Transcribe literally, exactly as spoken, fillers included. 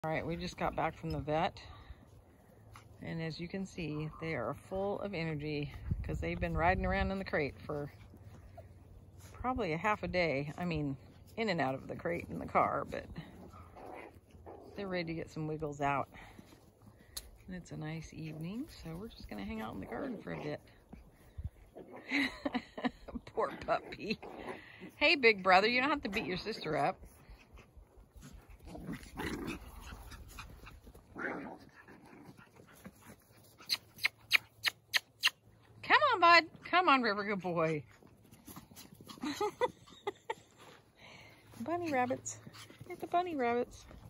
All right, we just got back from the vet, and as you can see, they are full of energy because they've been riding around in the crate for probably a half a day. I mean, in and out of the crate in the car, but they're ready to get some wiggles out. And it's a nice evening, so we're just gonna hang out in the garden for a bit. Poor puppy. Hey, big brother, you don't have to beat your sister up. Come on, bud. Come on, River, good boy. Bunny rabbits. Get the bunny rabbits.